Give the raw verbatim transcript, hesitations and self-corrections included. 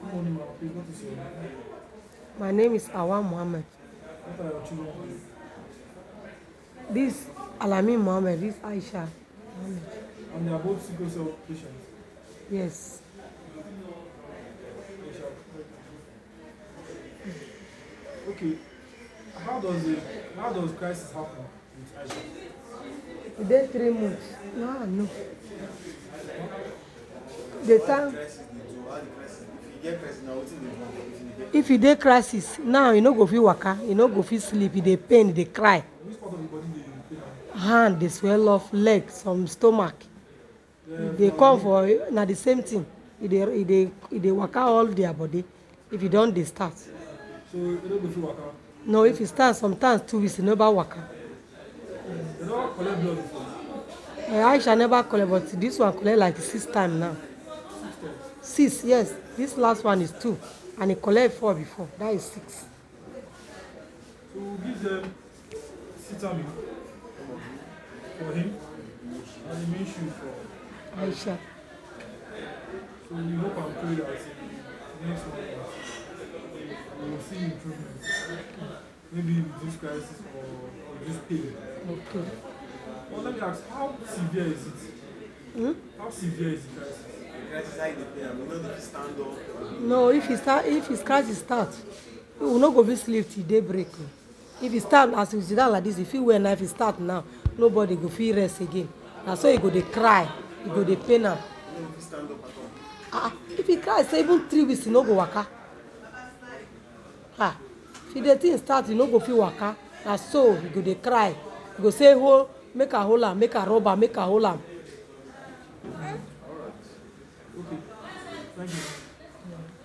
My name is Awa Muhammad. What are your children? This Al-amin Muhammad, this Aisha. And they are both sickle cell patients? Yes. Okay. How does it, how does crisis happen with Aisha? They three months. No, no. The time. If you dey crisis, now you no go fit waka, you no go fit sleep, you dey pain, dey cry. Which part of the body dey pain? Hand, dey swell off, leg, some stomach. Yeah, they come for na the same thing. If they, if they, if they waka all their body, if you don't, they start. So you don't go fit waka? No, if you start, sometimes two weeks, you never waka. You don't collect blood before? Uh, Aisha never collect, but this one collect like six times now. Six times? Six, yes. This last one is two, and he collect four before. That is six. So we'll give them Vitamin for him and the main shoe for Aisha. So we hope and pray that next one we will see improvements. Maybe reduce crisis or reduce pain. Okay. Well, let me ask, how severe is it? Hmm? How severe is the crisis? No, if he start, if his crisis start, he will not go be sleep till daybreak. If he start as he sit down like this, if he wear now, if he start now, nobody go feel rest again. And so he go dey cry, he go dey pain am. Ah, if he cry, say even three weeks he no go waka. Ah, if the thing start, he no go feel waka. And so he go dey cry, he go say, "Hold, make a hold am, make a rubber, make a hold am." Okay, thank you.